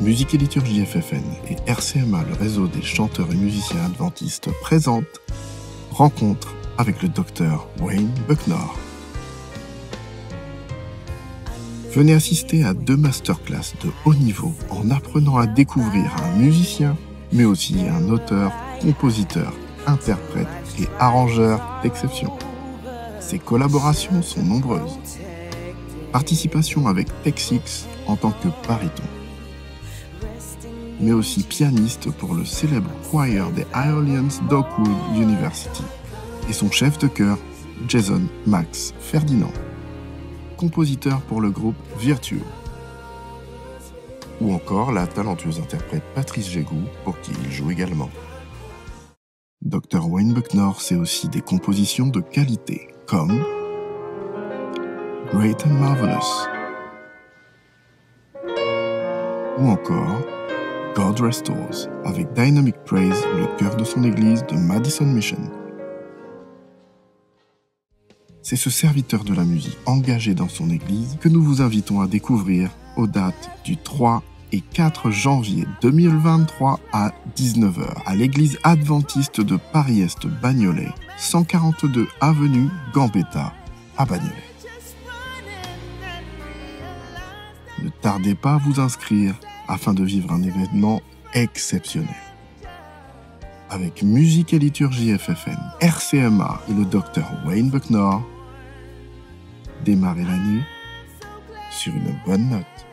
Musique et liturgie FFN et RCMA, le réseau des chanteurs et musiciens adventistes, présentent Rencontre avec le Dr Wayne Bucknor. Venez assister à 2 masterclass de haut niveau en apprenant à découvrir un musicien, mais aussi un auteur, compositeur, interprète et arrangeur d'exception. Ses collaborations sont nombreuses. Participation avec Texix en tant que baryton, mais aussi pianiste pour le célèbre choir des Highlands d'Oakwood University et son chef de chœur, Jason Max Ferdinand, compositeur pour le groupe Virtue, ou encore la talentueuse interprète Patrice Jégou, pour qui il joue également. Dr Wayne Bucknor, c'est aussi des compositions de qualité, comme Great and Marvelous, ou encore God Restores, avec Dynamic Praise, le chœur de son église de Madison Mission. C'est ce serviteur de la musique engagé dans son église que nous vous invitons à découvrir aux dates du 3 et 4 janvier 2023 à 19h à l'église adventiste de Paris-Est Bagnolet, 142 avenue Gambetta à Bagnolet. Ne tardez pas à vous inscrire afin de vivre un événement exceptionnel. Avec Musique et liturgie FFN, RCMA et le Dr Wayne Bucknor, démarrez l'année sur une bonne note.